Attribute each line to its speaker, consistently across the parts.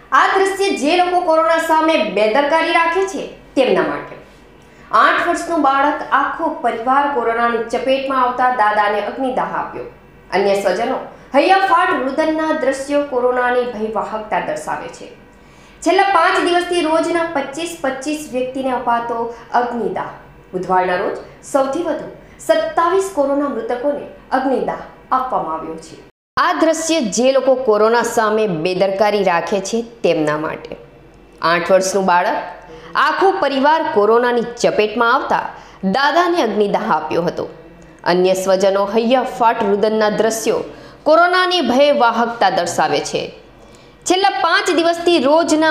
Speaker 1: આ દ્રશ્ય જે લોકો કોરોના સામે બેદરકારી રાખે છે તેમના માટે। 8 વર્ષનું બાળક આખો પરિવાર કોરોનાની ચપેટમાં આવતા દાદાને અગ્નિદાહ આપ્યો। અન્ય સ્વજનો હૈયાફાટ રુદનના દ્રશ્યો કોરોનાની ભયવાહકતા દર્શાવે છે। છેલ્લા 5 દિવસથી રોજના 25 વ્યક્તિને અપાતો અગ્નિદાહ। બુધવારના રોજ સૌથી વધુ 27 કોરોના મૃતકોને અગ્નિદાહ આપવામાં આવ્યો છે। આ દ્રશ્ય જે લોકો કોરોના સામે બેદરકારી રાખે છે તેમના માટે। 8 વર્ષનું બાળક આખો પરિવાર કોરોનાની ચપેટમાં આવતા દાદાને અગ્નિદાહ આપ્યો હતો। અન્ય સ્વજનો હૈયાફાટ રુદનના દ્રશ્યો કોરોનાની ભયવાહકતા દર્શાવે છે। છેલ્લા 5 દિવસથી રોજના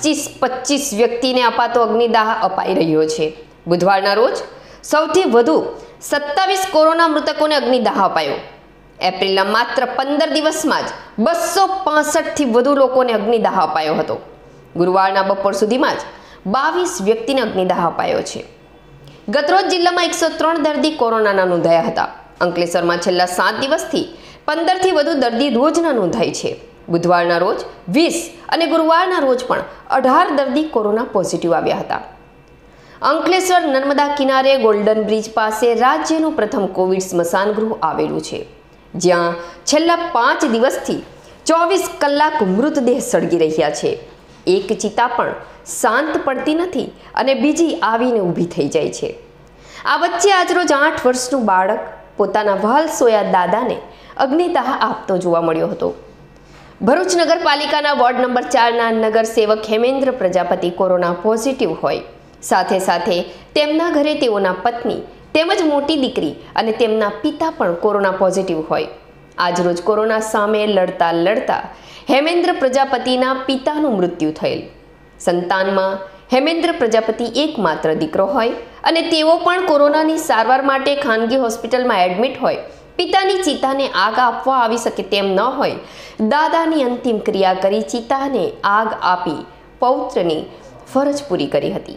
Speaker 1: 25 વ્યક્તિને અપાતો અગ્નિદાહ અપાઈ રહ્યો છે। બુધવારના રોજ સૌથી વધુ 27 કોરોના મૃતકોને અગ્નિદાહ અપાયો। એપ્રિલના માત્ર 15 દિવસમાં જ 265થી વધુ લોકોને અગ્નિદાહ અપાયો હતો। ગુરુવારના બપોર સુધીમાં જ 22 વ્યક્તિને અગ્નિદાહ અપાયો છે। ગતરોજ જિલ્લામાં 103 દર્દી કોરોનાના નોંધાયા હતા। અંકલેશ્વરમાં છેલ્લા 7 દિવસથી 15થી વધુ દર્દી રોજના નોંધાય છે। બુધવારના રોજ 20 અને ગુરુવારના રોજ પણ 18 દર્દી કોરોના પોઝિટિવ આવ્યા હતા। અંકલેશ્વર નર્મદા કિનારે ગોલ્ડન બ્રિજ પાસે રાજ્યનું પ્રથમ કોવિડ સ્મશાન ગૃહ આવેલું છે, જ્યાં છેલ્લા 5 દિવસથી 24 કલાક મૃતદેહ સળગી રહ્યા છે। એક ચિતા પણ શાંત પડતી નથી અને બીજી આવીને ઊભી થઈ જાય છે। આ વચ્ચે આજરોજ 8 વર્ષનું બાળક પોતાના વહાલ સોયા દાદાને અગ્નિદાહ આપતો જોવા મળ્યો હતો। ભરૂચ નગરપાલિકાના વોર્ડ નંબર 4ના નગરસેવક હેમેન્દ્ર પ્રજાપતિ કોરોના પોઝિટિવ હોય, સાથે સાથે તેમના ઘરે તેઓના પત્ની તેમજ મોટી દીકરી અને તેમના પિતા પણ કોરોના પોઝિટિવ હોય। આજરોજ કોરોના સામે લડતા હેમેન્દ્ર પ્રજાપતિના પિતાનું મૃત્યુ થયેલ। સંતાનમાં હેમેન્દ્ર પ્રજાપતિ એકમાત્ર દીકરો હોય અને તેઓ પણ કોરોનાની સારવાર માટે ખાનગી હોસ્પિટલમાં એડમિટ હોય। પિતાની ચિતાને આગ આપવા આવી શકે તેમ ન હોય, દાદાની અંતિમ ક્રિયા કરી ચિતાને આગ આપી પૌત્રની ફરજ પૂરી કરી હતી।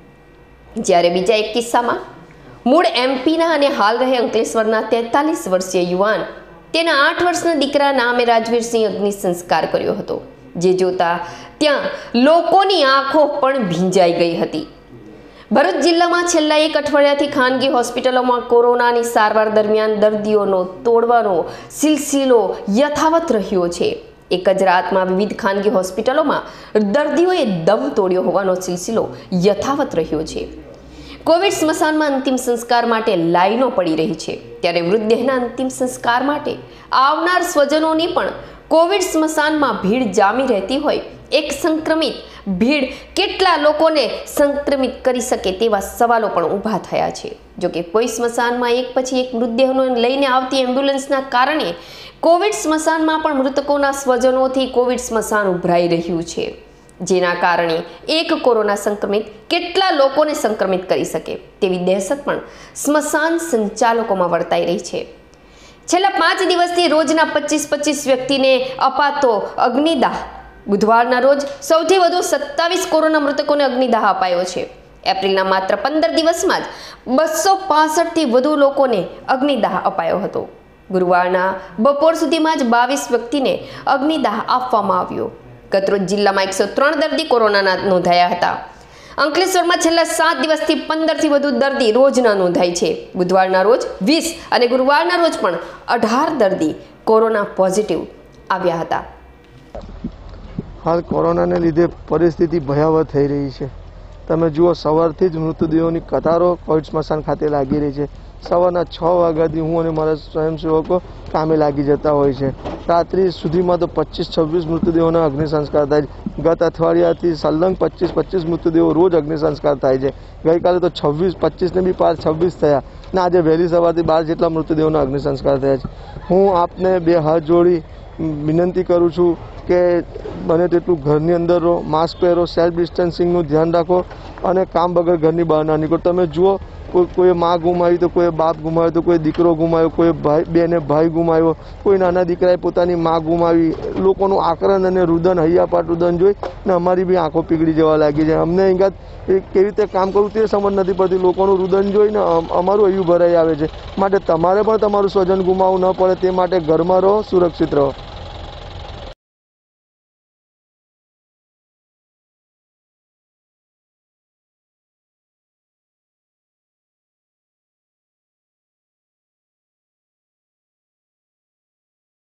Speaker 1: જ્યારે બીજા એક કિસ્સામાં મૂળ એમપીના અને હાલ રહે અંકલેશ્વરના 43 વર્ષીય યુવાન તેના 8 વર્ષના દીકરા નામે રાજવીરસિંહ અગ્નિ સંસ્કાર કર્યો હતો, જે જોતા ત્યાં લોકોની આંખો પણ ભીંજાઈ ગઈ હતી। ભરૂચ જિલ્લામાં છેલ્લા 1 અઠવાડિયાથી ખાનગી હોસ્પિટલોમાં કોરોનાની સારવાર દરમિયાન દર્દીઓનો તોડવાનો સિલસિલો યથાવત રહ્યો છે। એક જ રાતમાં વિવિધ ખાનગી હોસ્પિટલોમાં દર્દીઓએ દમ તોડ્યો હોવાનો સિલસિલો યથાવત રહ્યો છે। કોવિડ સ્મશાનમાં અંતિમ સંસ્કાર માટે લાઈનો પડી રહી છે, ત્યારે મૃતદેહના અંતિમ સંસ્કાર માટે આવનાર સ્વજનોની પણ કોવિડ સ્મશાનમાં ભીડ જામી રહેતી હોય, એક સંક્રમિત ભીડ કેટલા લોકોને સંક્રમિત કરી શકે તેવા સવાલો પણ ઊભા થયા છે। જોકે કોઈ સ્મશાનમાં એક પછી એક મૃતદેહનો લઈને આવતી એમ્બ્યુલન્સના કારણે કોવિડ સ્મશાનમાં પણ મૃતકોના સ્વજનોથી કોવિડ સ્મશાન ઉભરાઈ રહ્યું છે, જેના કારણે એક કોરોના સંક્રમિત કેટલા લોકોને સંક્રમિત કરી શકે તેવી દહેશત પણ સ્મશાન સંચાલકોમાં વર્તાઈ રહી છે। છેલ્લા 5 દિવસથી રોજના 25 વ્યક્તિને અપાતો અગ્નિદાહ। બુધવારના રોજ સૌથી વધુ 27 કોરોના મૃતકોને અગ્નિદાહ અપાયો છે। એપ્રિલના માત્ર 15 દિવસમાં જ 265થી વધુ લોકોને અગ્નિદાહ અપાયો હતો। ગુરુવારના બપોર સુધીમાં જ 22 વ્યક્તિને અગ્નિદાહ આપવામાં આવ્યો। ગતરોજ જિલ્લામાં 103 દર્દી કોરોનાના નોંધાયા હતા। અંકલેશ્વરમાં છેલ્લા 7 દિવસથી 15થી વધુ દર્દી રોજના નોંધાય છે। બુધવારના રોજ 20 અને ગુરુવારના રોજ પણ 18 દર્દી કોરોના પોઝિટિવ આવ્યા હતા।
Speaker 2: હાલ કોરોનાને લીધે પરિસ્થિતિ ભયાવહ થઈ રહી છે। તમે જુઓ, સવારથી જ મૃતદેહોની કતારો કોવિડ સ્મશાન ખાતે લાગી રહી છે। સવારના 6 વાગ્યાથી હું અને મારા સ્વયંસેવકો કામે લાગી જતા હોય છે। રાત્રિ સુધીમાં તો 25-26 મૃતદેહોના અગ્નિ સંસ્કાર થાય છે। ગત અઠવાડિયાથી સલંગ 25 મૃતદેહો રોજ અગ્નિ સંસ્કાર થાય છે। ગઈકાલે તો 25 ને બી પાર 26 થયા ને આજે વહેલી સવારથી 12 જેટલા મૃતદેહોના અગ્નિ સંસ્કાર થયા છે। હું આપને 2 હાથ જોડી વિનંતી કરું છું કે બને તેટલું ઘરની અંદર રહો, માસ્ક પહેરો, સેલ્ફ ડિસ્ટન્સિંગનું ધ્યાન રાખો અને કામ વગર ઘરની બહાર ના નીકળો। તમે જુઓ, કોઈએ મા ગુમાવી તો કોઈએ બાપ ગુમાવ્યો તો કોઈ દીકરો ગુમાવ્યો, કોઈ બેને ભાઈ ગુમાવ્યો, કોઈ નાના દીકરાએ પોતાની મા ગુમાવી। લોકોનું આક્રંદ અને રુદન, હૈયાપાટ રુદન જોઈ ને અમારી બી આંખો પીગળી જવા લાગી છે। અમને અહીંયા કેવી રીતે કામ કરવું તે સમજ નથી પડતી। લોકોનું રુદન જોઈને અમારું હૈયું ભરાઈ આવે છે। માટે તમારે પણ તમારું સ્વજન ગુમાવવું ન પડે તે માટે ઘરમાં રહો, સુરક્ષિત રહો।